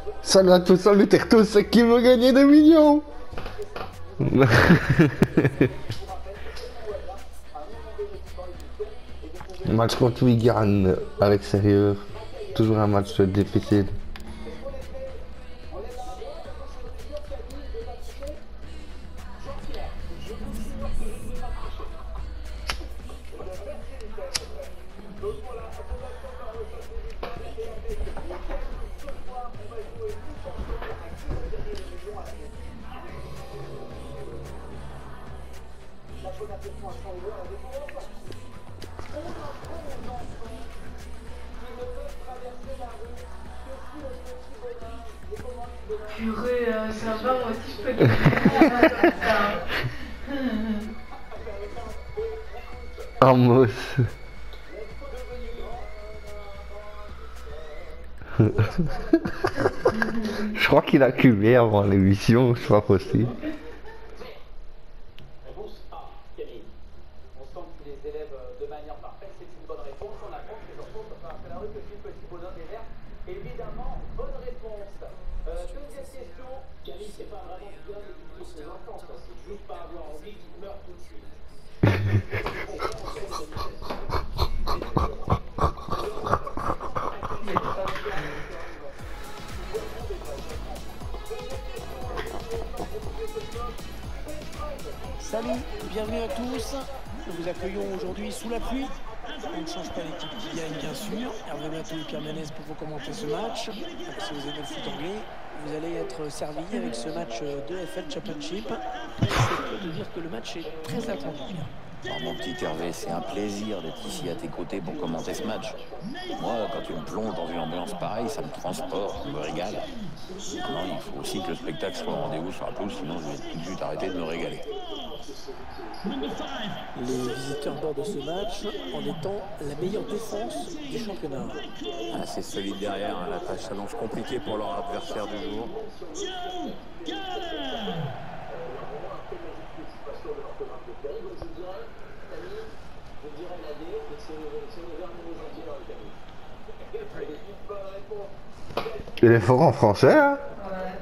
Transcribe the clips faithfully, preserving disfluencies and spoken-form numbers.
Salut à tous, salut à tous, c'est qui veut gagner des millions? Match contre Wigan à l'extérieur, toujours un match difficile. Purée, euh, ça va, moi aussi je peux te dire ça. Amos. Je crois qu'il a cumé avant l'émission, c'est pas possible. Réponse A, Camille. On sent que les élèves de manière parfaite, c'est une bonne réponse. On apprend que les enfants peuvent faire la rue que le petit bonhomme des verts. Évidemment, bonne réponse. Euh, deuxième question. Camille, c'est pas vraiment bien de pour ses enfants, ça. C'est juste pas avoir envie qu'ils meurent tout de suite. Salut, bienvenue à tous. Nous vous accueillons aujourd'hui sous la pluie. On ne change pas l'équipe qui gagne, bien sûr. Hervé Matou et Pierre Ménès pour vous commenter ce match. Donc, si vous aimez le foot anglais, vous allez être servi avec ce match de F L Championship. C'est peu de dire que le match est très attendu. Alors, mon petit Hervé, c'est un plaisir d'être ici à tes côtés pour commenter ce match. Moi, quand tu me plonges dans une ambiance pareille, ça me transporte, je me régale. Maintenant, il faut aussi que le spectacle soit au rendez-vous sur la pelouse, sinon je vais tout de suite arrêter de me régaler. Les visiteurs bordent de ce match en étant la meilleure défense du championnat. Ah, c'est solide derrière, hein, la tâche s'annonce compliquée pour leur adversaire du jour. Il est fort en français, hein? Ouais.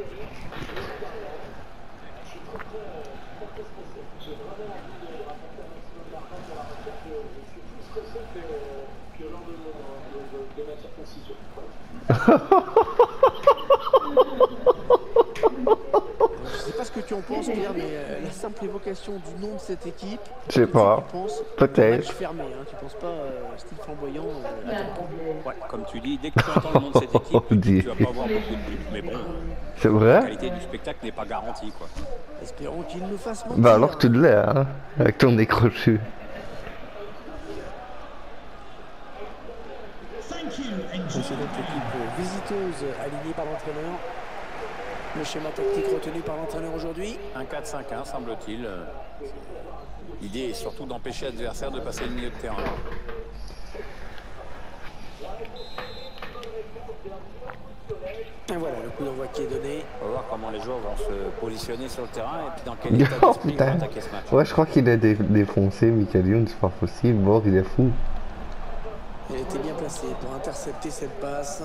Je sais pas ce que tu en penses, Pierre, mais euh, la simple évocation du nom de cette équipe, Je sais pas. tu penses Peut-être. match fermé, hein, tu penses pas euh, style flamboyant. euh, attends. Ouais, comme tu dis, dès que tu entends le nom de cette équipe, On dit. tu vas pas avoir beaucoup de buts. Mais bon, C'est la vrai? qualité du spectacle n'est pas garantie, quoi. Espérons qu'il nous fasse mentir. Bah alors tu l'es, hein? Avec ton décrochu. C'est donc l'équipe visiteuse alignée par l'entraîneur. Le schéma tactique retenu par l'entraîneur aujourd'hui. Un quatre cinq un, semble-t-il. L'idée est surtout d'empêcher l'adversaire de passer le milieu de terrain. Et voilà le coup d'envoi qui est donné. On va voir comment les joueurs vont se positionner sur le terrain et puis dans quel état Oh d'esprit ils vont putain. attaquer ce match. Ouais, je crois qu'il est dé défoncé, Michael Youn, c'est pas possible. Bon, il est fou. Elle était bien placée pour intercepter cette passe.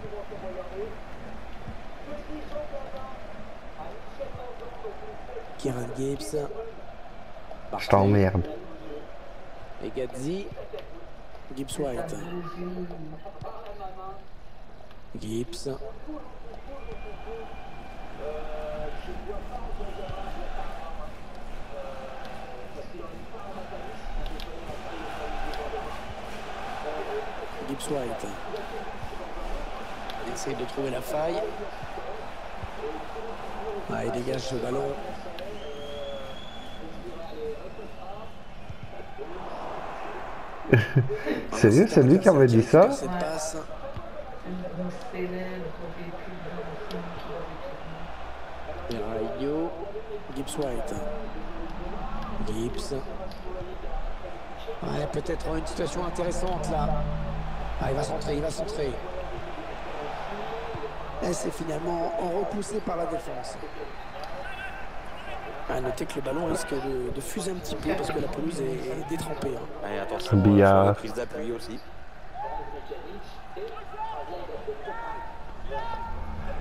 Kieran Gibbs. Je t'emmerde. Et Gadzi. Gibbs White. Gibbs. Gibbs White. Il essaye de trouver la faille. Ah, il dégage ce ballon. Sérieux, c'est lui qui avait dit ça? Cette passe. Rayo. Gibbs White. Gibbs. Ouais, peut-être une situation intéressante là. Ah, il va centrer, il va centrer. Et c'est finalement repoussé par la défense. À noter que le ballon risque de, de fuser un petit peu parce que la pelouse est, est détrempée. Hein. Allez, attention, Billard. sur la prise d'appui aussi.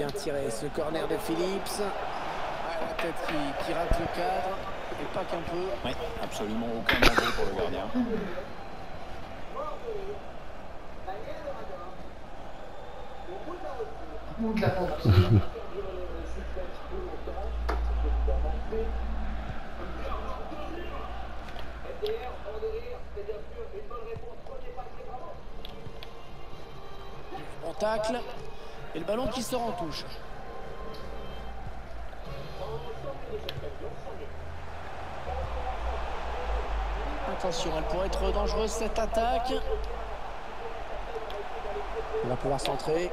bien tiré ce corner de Phillips. Ouais, la tête qui, qui rate le cadre. Et pas qu'un peu. Oui, absolument aucun danger pour le gardien. Ou de la pompe. On tacle. Et le ballon qui sort en touche. Attention, elle pourrait être dangereuse cette attaque. On va pouvoir centrer.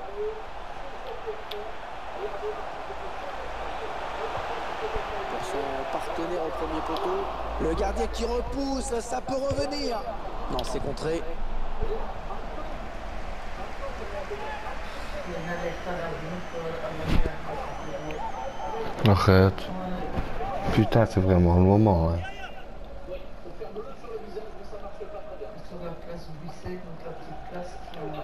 Pour son partenaire au premier poteau. Le gardien qui repousse, ça peut revenir. Non, c'est contré. Arrête. Putain, c'est vraiment le moment, ouais. Sur la place Buisset, donc la petite place qui est en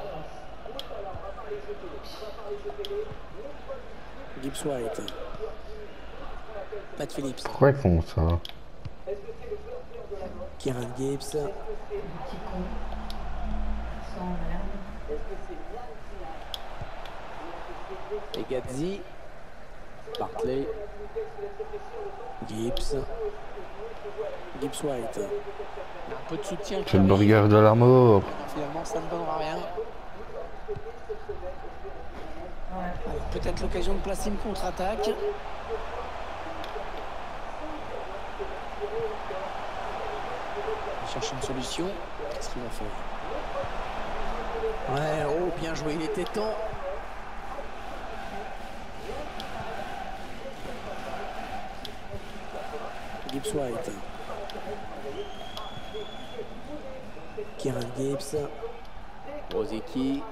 face. Gibbs White. Matt Phillips. Pourquoi ils font ça? Kieran Gibbs. Petit con. Sans merde. Et Gazzi. Barclay. Gibbs. Gibbs White. Un peu de soutien. C'est le burger de l'amour. Finalement, ça ne donnera rien. Ouais. Peut-être l'occasion de placer une contre-attaque. Il cherche une solution. Qu'est-ce qu'il va faire? Ouais, oh, bien joué, il était temps. Gibbs White. Kieran Gibbs. Rosicky.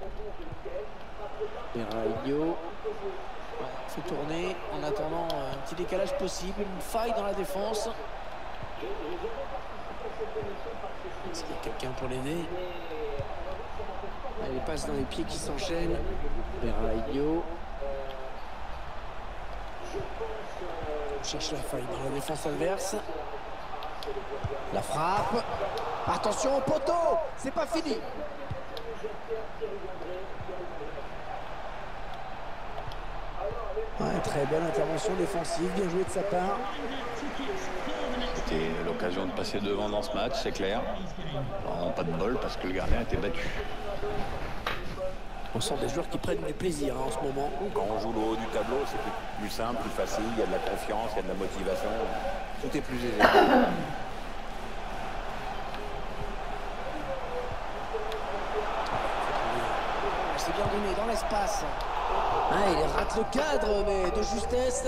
Peraio. Il faut tourner en attendant un petit décalage possible, une faille dans la défense. Est-ce qu'il y a quelqu'un pour l'aider? Elle passe dans les pieds qui s'enchaînent. Peraio. On cherche la faille dans la défense adverse. La frappe. Attention au poteau, c'est pas fini. Ouais, très belle intervention défensive, bien joué de sa part. C'était l'occasion de passer devant dans ce match, c'est clair. Non, pas de bol parce que le gardien était battu. On sent des joueurs qui prennent du plaisir hein, en ce moment. Quand on joue le haut du tableau, c'est plus simple, plus facile, il y a de la confiance, il y a de la motivation. Tout est plus aisé. C'est bien donné dans l'espace. Ah, il rate le cadre, mais de justesse.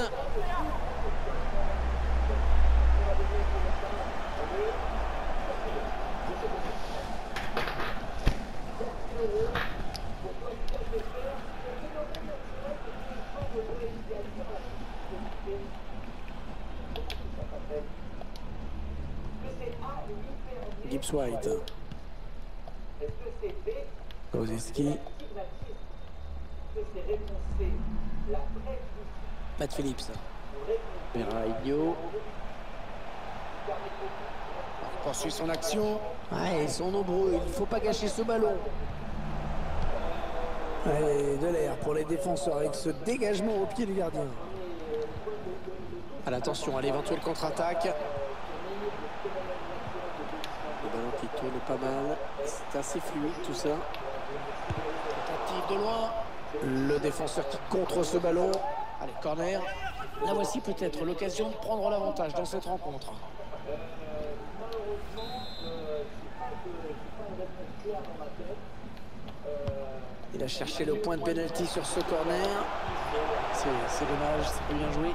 Gibbs White. Kozeski. Matt Phillips. Peraio. Il poursuit son action. Ouais, ils sont nombreux, il ne faut pas gâcher ce ballon. Allez, de l'air pour les défenseurs avec ce dégagement au pied du gardien. À l'attention à l'éventuelle contre-attaque. Le ballon qui tourne pas mal. C'est assez fluide tout ça. Tentative de loin. Le défenseur qui contre ce ballon. Allez, corner. Là voici peut-être l'occasion de prendre l'avantage dans cette rencontre. Il a cherché le point de pénalty sur ce corner. C'est dommage, c'est bien joué.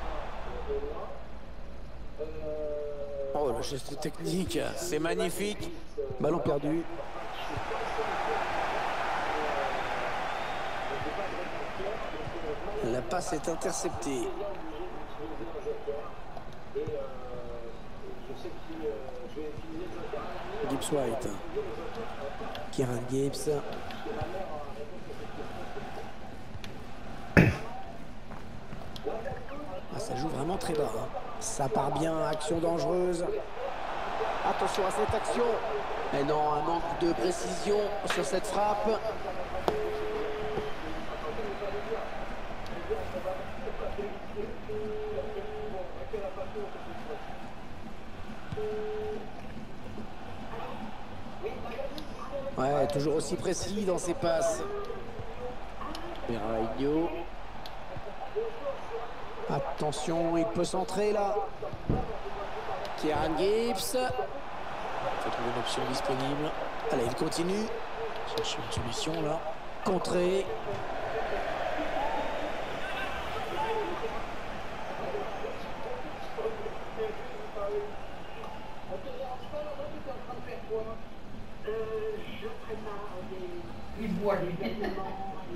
Oh, le geste technique, c'est magnifique. Ballon perdu. La passe est interceptée. Gibbs White. Kieran Gibbs. joue vraiment très bas. Hein. Ça part bien, action dangereuse. Attention à cette action. Mais non, un manque de précision sur cette frappe. Ouais, toujours aussi précis dans ses passes. Berraino. Attention, il peut centrer là. Kieran Gibbs. Il faut trouver une option disponible. Allez, il continue. Chercher une solution là. Contré. Il boit les vêtements.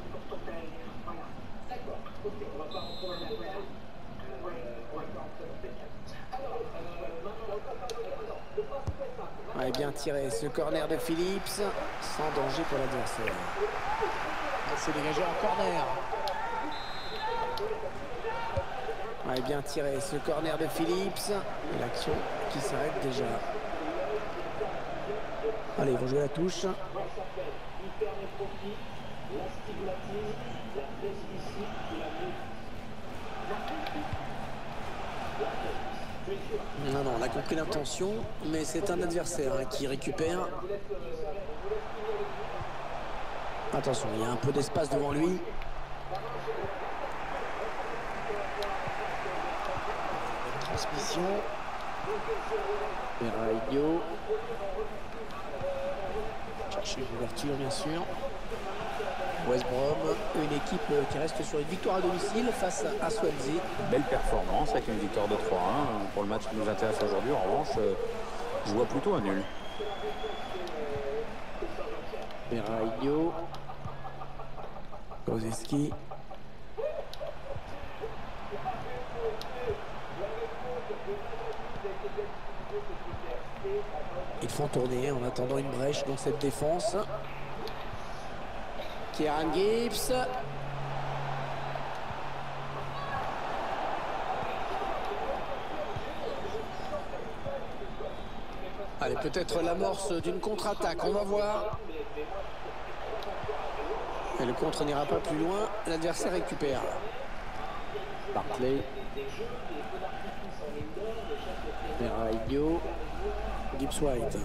Ouais, bien tiré ce corner de Phillips, sans danger pour l'adversaire. Il s'est dégagé en corner. Ouais, bien tiré ce corner de Phillips. Et l'action qui s'arrête déjà. Allez, ils vont jouer la touche. Non, non, on a compris l'intention, mais c'est un adversaire hein, qui récupère. Attention, il y a un peu d'espace devant lui. Transmission. Berraino. Chercher une ouverture, bien sûr. West Brom, une équipe qui reste sur une victoire à domicile face à Swansea. Belle performance avec une victoire de trois un pour le match qui nous intéresse aujourd'hui. En revanche, je vois plutôt un nul. Berraino. Kozeski. Ils font tourner en attendant une brèche dans cette défense. Kieran Gibbs. Allez, peut-être l'amorce d'une contre-attaque, on va voir. Et le contre n'ira pas plus loin, l'adversaire récupère. Barclay. Berraino. Gibbs White.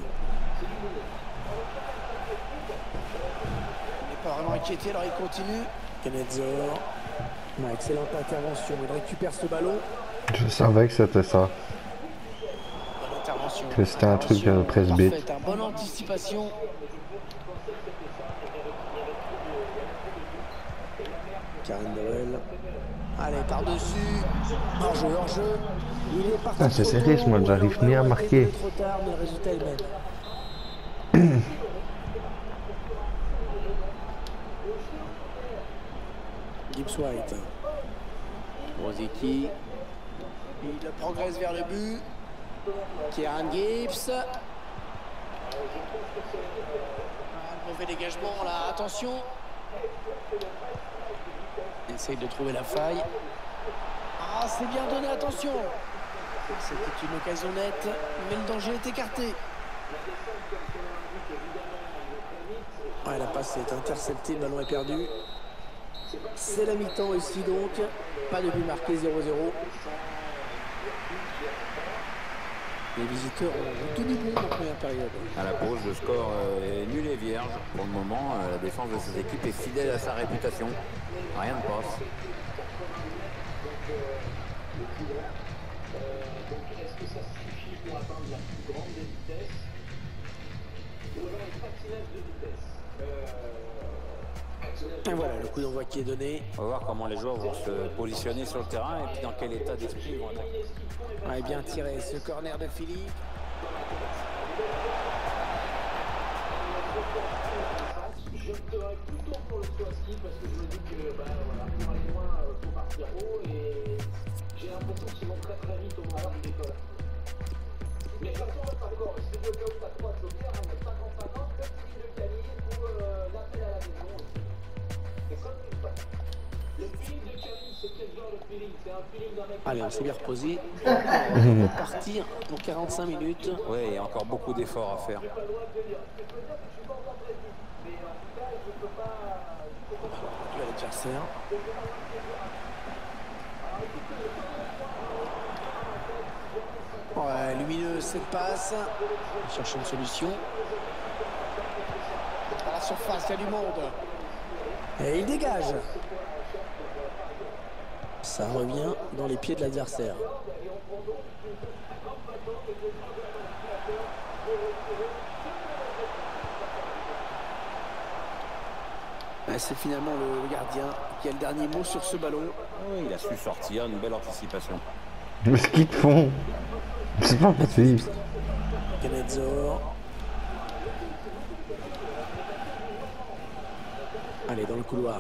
Pas vraiment inquiété, alors il continue. Kenedzor. Ouais, excellente intervention, il récupère ce ballon. Je savais que c'était ça. Bonne intervention. Que c'était un truc euh, presse bête. Parfait, hein, bonne anticipation. Karen Noël. Allez, par-dessus. Hors-jeu, hors-jeu. Il est parti. Ah, c'est sérieux ce match, j'arrive ni à marquer. Trop tard, mais le résultat est le même. Gibbs White. Rosicky. Il progresse vers le but. Kieran Gibbs. Un mauvais dégagement là, attention. Il essaye de trouver la faille. Ah, c'est bien donné, attention. C'était une occasion nette, mais le danger est écarté. Ouais, la passe est interceptée, le ballon est perdu. C'est la mi-temps ici donc. Pas de but marqué, zéro zéro. Les visiteurs ont tenu bon en première période. À la pause, le score est nul et vierge. Pour le moment, la défense de cette équipe est fidèle à sa réputation. Rien ne passe. Est-ce que ça suffit pour atteindre la plus grande des vitesses ou alors une patinage de vitesse? Et voilà le coup d'envoi qui est donné. On va voir comment les joueurs vont se positionner sur le terrain et puis dans quel état d'esprit ils vont attaquer. Ouais, bien tiré ce corner de Philippe. J'opterais plutôt pour le Swansea parce que je me dis que bah, voilà, pour aller loin, il faut partir haut et j'ai l'impression qu'ils vont très très vite au moment du décollage. Mais de toute façon, on reste encore. Si le cas où tu as trois jokers, on est cinquante cinquante, le petit de Camille ou euh, l'appel à la maison aussi. C'est comme une fois. Allez, on s'est bien reposé. On va partir pour quarante-cinq minutes. Oui, il y a encore beaucoup d'efforts à faire. L'adversaire. Ouais, lumineux, cette passe. On cherche une solution. À la surface, il y a du monde. Et il dégage. Ça revient dans les pieds de l'adversaire. C'est finalement le gardien qui a le dernier mot sur ce ballon. Oui, il a su sortir, une belle anticipation. Mais ce qu'ils te font, c'est pas possible. Canedzor. Allez, dans le couloir.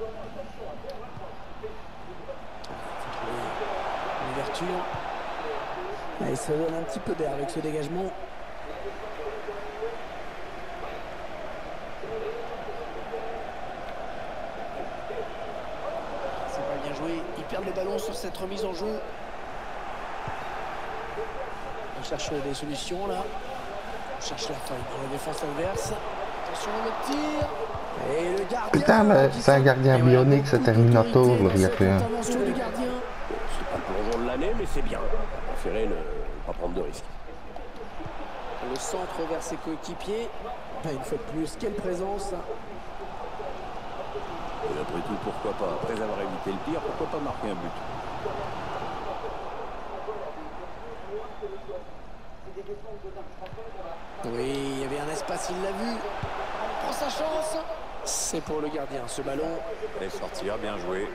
Une ouverture. Allez, ça donne un petit peu d'air avec ce dégagement. C'est pas bien joué. Ils perdent le ballon sur cette remise en jeu. On cherche des solutions là. On cherche la faille dans la défense adverse. Attention le tir. Et le gardien. Putain, mais c'est un gardien bionique, c'est Terminator, le gardien. Intervention du gardien. C'est pas le plongeon de l'année, mais c'est bien. On préférait ne pas prendre de risques. Le centre vers ses coéquipiers. Une fois de plus, quelle présence. Et après tout, pourquoi pas, après avoir évité le pire, pourquoi pas marquer un but? Oui, il y avait un espace, il l'a vu. Il prend sa chance. C'est pour le gardien, ce ballon. Et sortir, bien joué.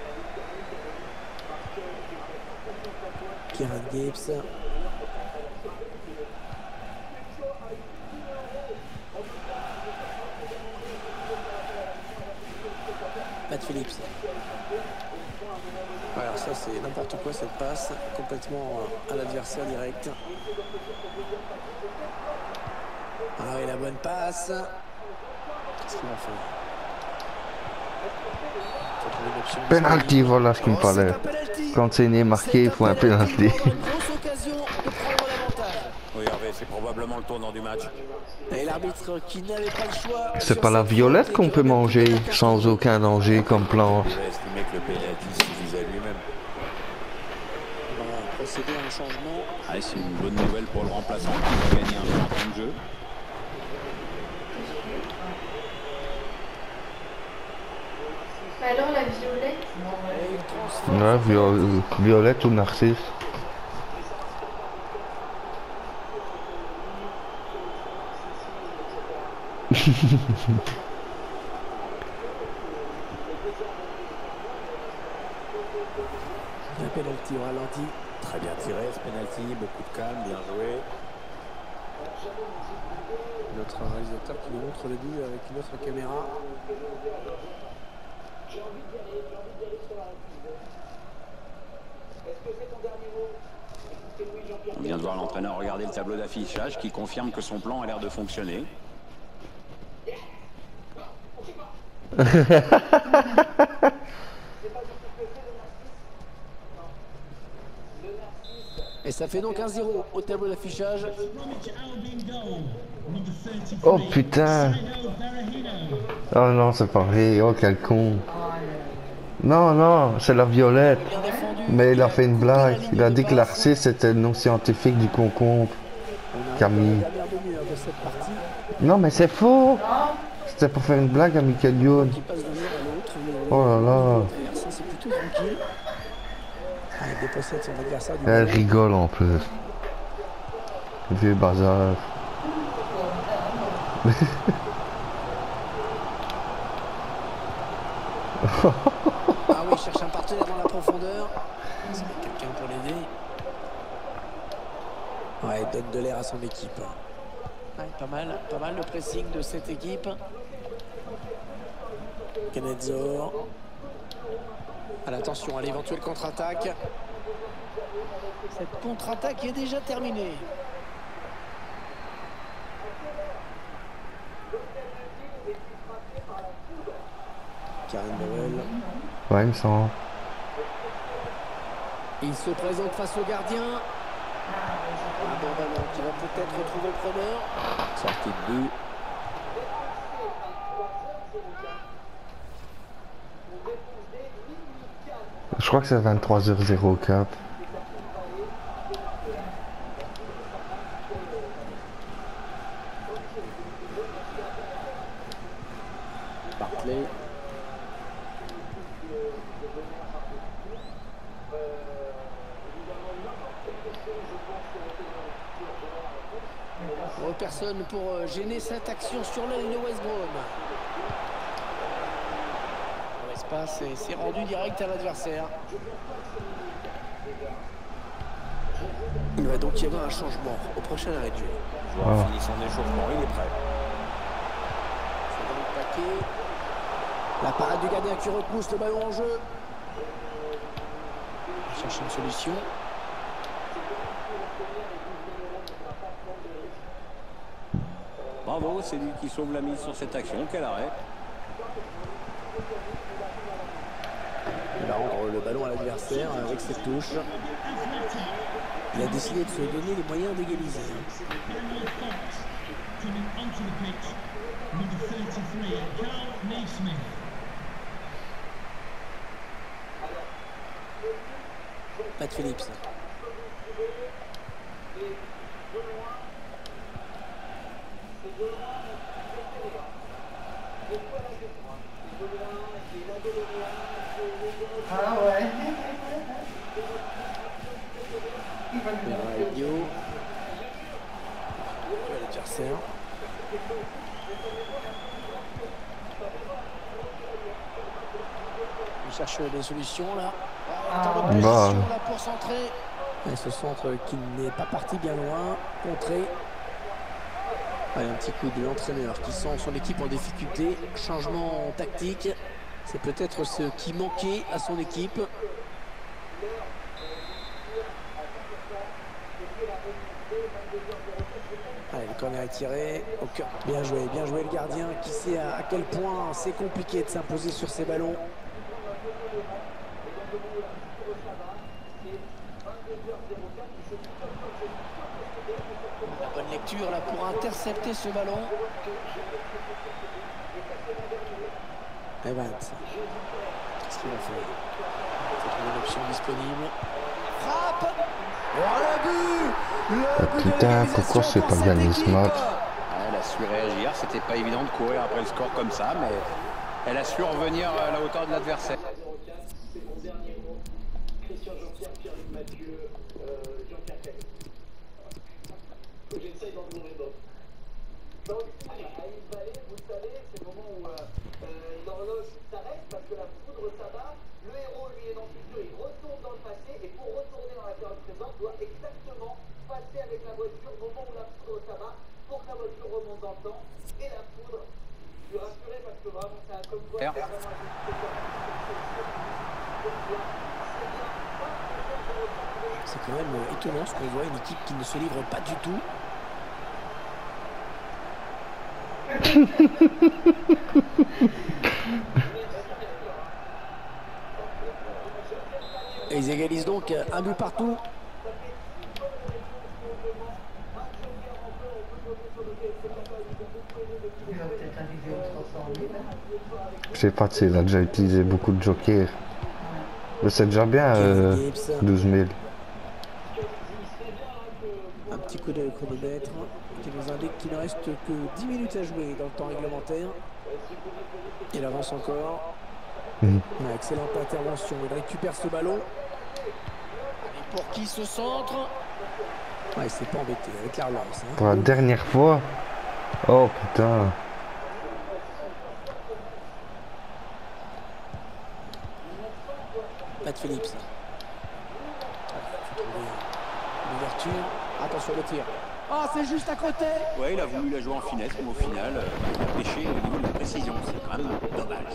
Kieran Gibbs. Matt Phillips. Alors ça c'est n'importe quoi cette passe, complètement à l'adversaire direct. Ah oui, la bonne passe. Qu'est-ce qu'il va faire? Penalty, voilà ce qu'il me fallait. Quand c'est né marqué, il faut un penalty. Oui, Hervé, c'est probablement le tournant du match. Et l'arbitre qui n'avait pas le choix. C'est pas la violette qu'on peut manger sans aucun danger comme planche. Il a estimé que le pénalty suffisait lui-même. On va procéder à un changement. Ah, c'est une bonne nouvelle pour le remplaçant qui va gagner un peu en temps de jeu. Alors la violette. Ouais, viol violette ou narcisse. Un penalty au ralenti. Très bien tiré ce penalty, beaucoup de calme, bien joué. Notre réalisateur qui nous montre le but avec une autre caméra. On vient de voir l'entraîneur regarder le tableau d'affichage qui confirme que son plan a l'air de fonctionner. Et ça fait donc un zéro au tableau d'affichage. Oh putain. Oh non, c'est pas vrai. Oh quel con. Non, non, c'est la violette. Mais il a fait une blague. Il a dit que l'arcisse c'était le nom scientifique du concombre. Camille. Non, mais c'est faux. C'était pour faire une blague à Michael Youn. Oh là là. Elle rigole en plus. Le vieux bazar. Ah oui, il cherche un partenaire dans la profondeur. C'est quelqu'un pour l'aider. Ouais, il donne de l'air à son équipe. Ouais, pas mal, pas mal le pressing de cette équipe. Canedzor. Attention à l'éventuelle contre-attaque. Cette contre-attaque est déjà terminée. Karen Bowell. Ouais, il me semble. Il se présente face au gardien. Un bon ballon qui va peut-être retrouver le preneur. Sortie de but. Je crois que c'est vingt-trois heures zéro cap. Barclay. Bon, personne pour gêner cette action sur l'œil de West Brom. L'espace et c'est rendu direct à l'adversaire. Il va donc y avoir un changement au prochain arrêt de jeu. Le joueur finit son échauffement, il est prêt. C'est dans le paquet. La parade du gardien qui repousse le ballon en jeu. Il cherche une solution. Bravo, c'est lui qui sauve la mise sur cette action. Quel arrêt. Il va rendre le ballon à l'adversaire avec cette touche. Il a décidé de se donner les moyens d'égaliser. Matt Phillips. Ah ouais. Radio. L'adversaire. Il cherche des solutions là. Ah Dans ouais. la Bah. position là pour centrer. Et ce centre qui n'est pas parti bien loin. Contré. Allez, un petit coup de l'entraîneur qui sent son équipe en difficulté. Changement tactique. C'est peut-être ce qui manquait à son équipe. Allez, le corner est tiré. Au cœur. Bien joué, bien joué le gardien qui sait à, à quel point c'est compliqué de s'imposer sur ces ballons. La bonne lecture là pour intercepter ce ballon. Evans. Qu'est-ce qu'il a fait? C'est une option disponible. Frappe. Oh, le but. Le but de Putain, l'égalisation pourquoi c'est pour pas cette gagné ce équipe. match? Elle a su réagir. C'était pas évident de courir après le score comme ça, mais elle a su revenir à la hauteur de l'adversaire. C'est mon dernier mot. Christian Jean-Pierre, Pierre-Luc Mathieu, euh, Jean-Pierre Cagny. Faut que j'essaye d'en trouver d'autres. Donc, à Yves Vallée, vous le savez, c'est le moment où euh, euh, l'horloge s'arrête parce que la foudre s'abat. Le héros, lui, est dans le futur, il retourne dans le passé et pour retourner dans la période présente, doit exactement passer avec la voiture au moment où la foudre s'abat pour que la voiture remonte dans le temps. Et la foudre, je suis rassuré parce que vraiment, c'est un comme quoi, c'est vraiment un C'est quand même étonnant ce qu'on voit, une équipe qui ne se livre pas du tout. Et ils égalisent donc un but partout. Il va peut-être arriver aux trois cent mille. Je sais pas s'il a déjà utilisé beaucoup de jokers. Mais c'est déjà bien, euh, douze mille. Un petit coup de chronomètre qui nous indique qu'il ne reste que dix minutes à jouer dans le temps réglementaire. Il avance encore. Mmh. Une excellente intervention. Il récupère ce ballon. Et pour qui ce centre? Ouais, il s'est pas embêté avec la relance. Hein. Pour la dernière fois. Oh putain. Matt Phillips. L'ouverture. Attention le tir. Ah, c'est juste à côté. Ouais, il a voulu la jouer en finesse, mais au final, euh, il a pêché au niveau de la précision. C'est quand même dommage.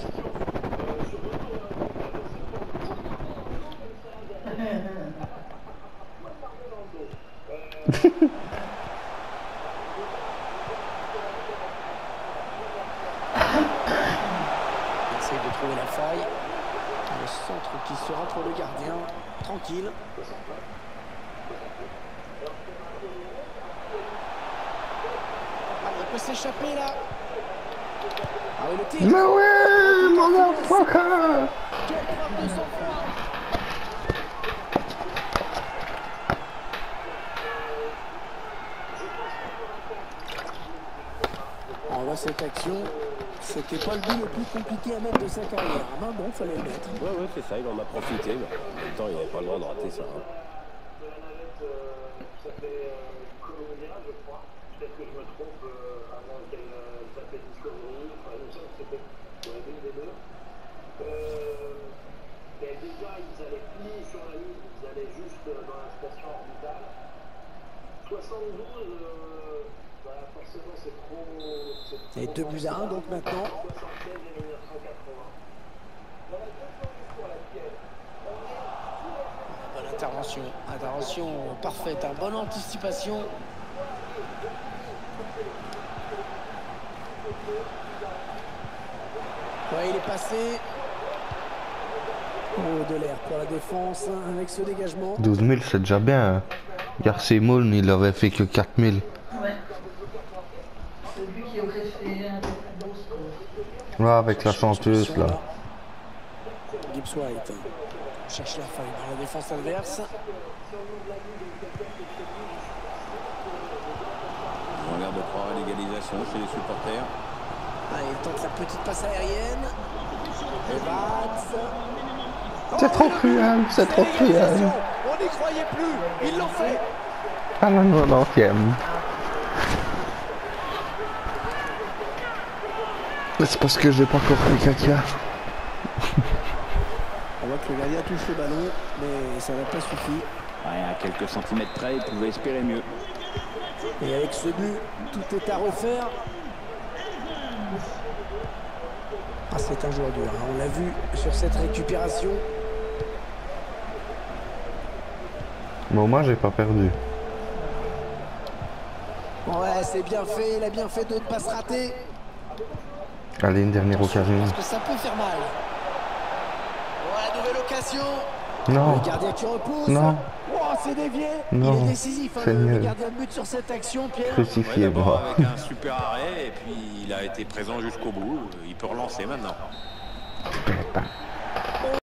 Il essaye de trouver la faille. qui sera pour le gardien. Tranquille. Ah, il peut s'échapper là. Ah oui, le tir. Mais ouais, motherfucker! Quelle frappe de sang-froid. On voit cette action. C'était pas le but le plus compliqué à mettre de sa carrière. Ah ben bon, fallait le mettre. Ouais, ouais, c'est ça, il en a profité. Mais en même temps, il n'avait pas le droit de rater ça. Hein. De la navette, euh, ça fait euh, Colombia, je crois. Peut-être que je me trompe euh, avant qu'elle euh, s'appelle Discovery. Enfin, il me semble que c'était ouais, l'une des deux. Euh, mais déjà, ils allaient plus sur la ligne, ils allaient juste euh, dans la station orbitale. soixante-douze, euh, bah, forcément, c'est trop. Et deux buts à un donc maintenant. soixante-seize et mille neuf cent quatre-vingts. Dans la deuxième pour laquelle on est. Bonne intervention. Intervention parfaite. Hein. Bonne anticipation. Ouais, il est passé. Oh, de l'air pour la défense hein, avec ce dégagement. douze mille, c'est déjà bien. Hein. Garcia Moulin, il avait fait que quatre mille. Ouais. C'est lui qui aurait fait un bon score. Ouais, avec la chanteuse là. Gibbs White cherche la faille dans la défense adverse. On regarde de croire à l'égalisation chez les supporters. Ah, il tente la petite passe aérienne. Evans. C'est trop cruel, c'est trop cruel. On n'y croyait plus, ils l'ont fait. À la quatre-vingtième. Mais c'est parce que j'ai pas encore fait caca. On voit que le gardien touche le ballon, mais ça n'a pas suffi. Ouais, à quelques centimètres près, il pouvait espérer mieux. Et avec ce but, tout est à refaire. Ah, c'est un joueur dur, hein. On l'a vu sur cette récupération. Mais au moins, j'ai pas perdu. Ouais, c'est bien fait, il a bien fait de ne pas se rater. Allez, une dernière occasion. Parce que ça peut faire mal. Voilà, nouvelle occasion. Non, Le gardien qui repousse. non, Oh, c'est dévié. Non, il est décisif, hein, c'est le, le nul. gardien de but sur cette action, Pierre. Ouais, crucifié, d'abord moi. avec un super arrêt et puis il a été présent jusqu'au bout. Il peut relancer maintenant. Putain.